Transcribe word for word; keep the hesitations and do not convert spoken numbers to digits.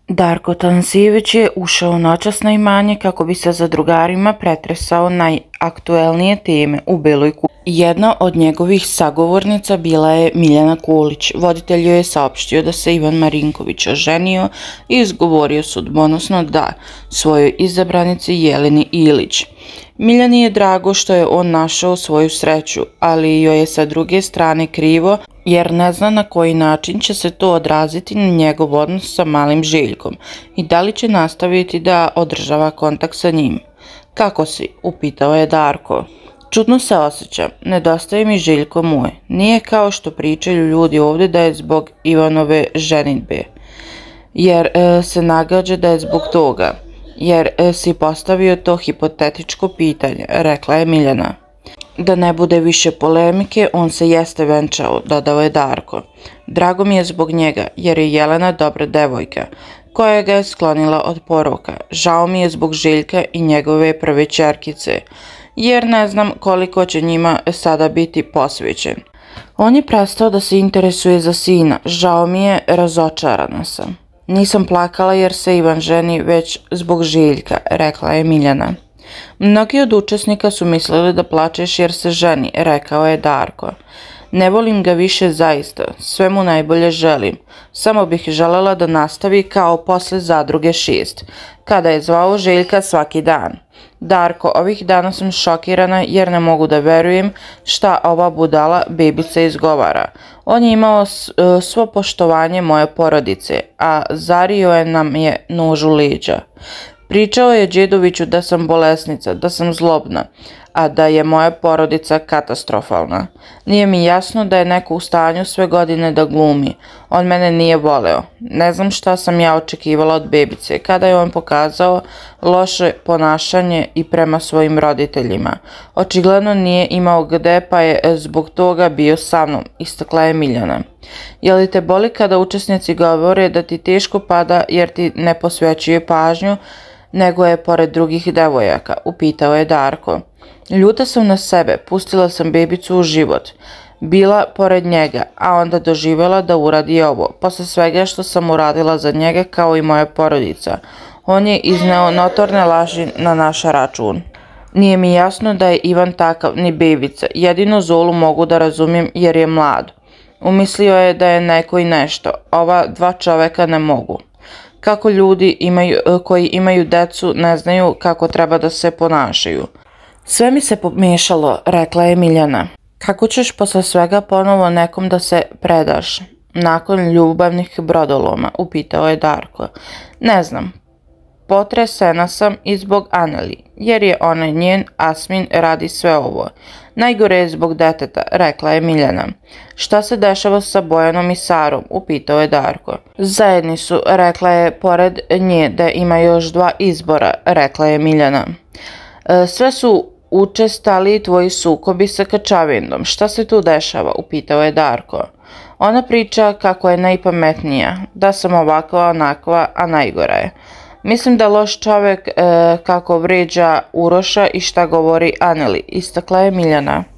Darko Tanzijević je ušao noćas na imanje kako bi se za drugarima pretresao najaktuelnije teme u Beloj kući. Jedna od njegovih sagovornica bila je Miljana Kulić. Voditelj joj je saopštio da se Ivan Marinković oženio i izgovorio sudbonosno da svojoj izabranici Jeleni Ilić. Miljani je drago što je on našao svoju sreću, ali joj je sa druge strane krivo jer ne zna na koji način će se to odraziti na njegov odnos sa malim Željkom i da li će nastaviti da održava kontakt sa njim. "Kako si?" upitao je Darko. "Čudno se osjećam, nedostaje mi Željko moj. Nije kao što pričaju ljudi ovdje da je zbog Ivanove ženidbe, jer e, se nagađa da je zbog toga, jer e, si postavio to hipotetičko pitanje", rekla je Miljana. "Da ne bude više polemike, on se jeste venčao", dodao je Darko. "Drago mi je zbog njega, jer je Jelena dobra devojka, koja ga je sklonila od poroka. Žao mi je zbog Željka i njegove prve ćerkice, jer ne znam koliko će njima sada biti posvećen. On je prestao da se interesuje za sina. Žao mi je, razočarana sam. Nisam plakala jer se Ivan ženi, već zbog Željka", rekla je Miljana. "Mnogi od učesnika su mislili da plačeš jer se ženi", rekao je Darko. "Ne volim ga više zaista, sve mu najbolje želim. Samo bih želela da nastavi kao posle Zadruge šest, kada je zvao Željka svaki dan. Darko, ovih dana sam šokirana jer ne mogu da verujem šta ova budala bebica izgovara. On je imao svo poštovanje moje porodice, a zario je nam je nož u leđa. Pričao je Đedoviću da sam bolesnica, da sam zlobna, a da je moja porodica katastrofalna. Nije mi jasno da je neko u stanju sve godine da glumi. On mene nije voleo. Ne znam šta sam ja očekivala od bebice kada je on pokazao loše ponašanje i prema svojim roditeljima. Očigledno nije imao gde, pa je zbog toga bio sa mnom", istakla je Miljana. "Je li te boli kada učesnici govore da ti teško pada jer ti ne posvećuje pažnju nego je pored drugih devojaka?" upitao je Darko. "Ljuta sam na sebe, pustila sam bebicu u život, bila pored njega, a onda doživjela da uradi ovo, posle svega što sam uradila za njega kao i moja porodica. On je izneo notorne laži na naš račun. Nije mi jasno da je Ivan takav, ni bebica, jedino Zolu mogu da razumijem jer je mlad. Umislio je da je neko i nešto, ova dva čoveka ne mogu. Kako ljudi imaju, koji imaju decu ne znaju kako treba da se ponašaju. Sve mi se pomiješalo", rekla je Miljana. "Kako ćeš posle svega ponovo nekom da se predaš, nakon ljubavnih brodoloma?" upitao je Darko. "Ne znam, potresena sam i zbog Aneli, jer je ona njen, Asmin radi sve ovo. Najgore je zbog deteta", rekla je Miljana. "Šta se dešava sa Bojanom i Sarom?" upitao je Darko. "Zajedni su", rekla je pored nje da ima još dva izbora, rekla je Miljana. E, "Sve su učestali tvoji sukobi sa Kačavindom. Šta se tu dešava?" upitao je Darko. "Ona priča kako je najpametnija, da sam ovakva onakva, a najgora je. Mislim da loš čovjek e, kako vređa Uroša i šta govori Aneli", istakla je Miljana.